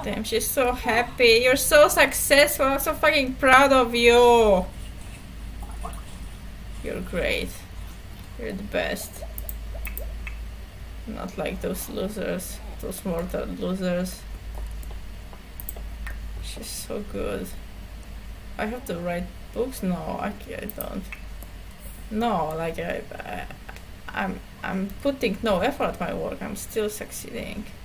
Damn, she's so happy. You're so successful. I'm so fucking proud of you. You're great. You're the best. Not like those losers. Those mortal losers. She's so good. I have to write books? No, I don't. No, like I'm putting no effort at my work. I'm still succeeding.